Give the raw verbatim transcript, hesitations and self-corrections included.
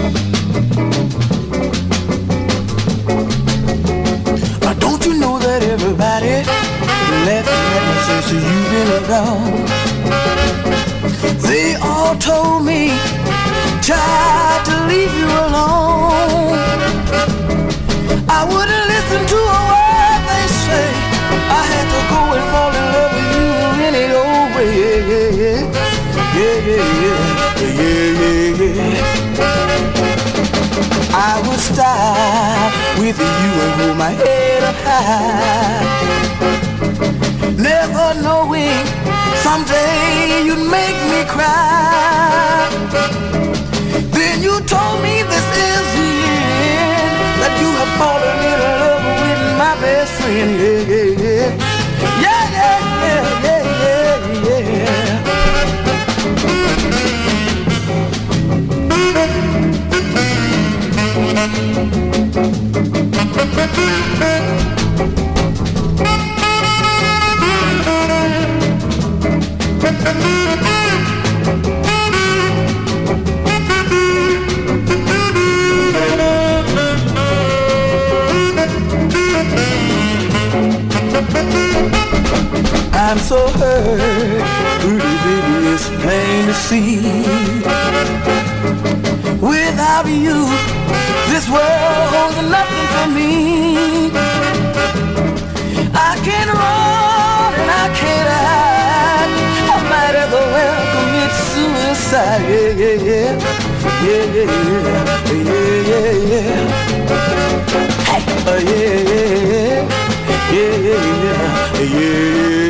Don't you know that everybody left me since you've been around? They all told me, tried to leave you alone. I wouldn't listen to a word they say. I had to go and fall in love with you any old way. Yeah, yeah, yeah, yeah, yeah, yeah, yeah, yeah. I would stop with you and hold my head up high, never knowing someday you'd make me cry. Then you told me this is the end, that you have fallen in love with my best friend. Yeah, yeah, yeah. Yeah, yeah, yeah, yeah, yeah, yeah. I'm so hurt, pretty baby, it's plain to see. Without you, this world holds nothing for me. I can't run and I can't hide. I might as well commit suicide. Yeah, yeah, yeah, yeah, yeah, yeah, yeah, yeah. Hey, uh, yeah, yeah, yeah, yeah, yeah, yeah.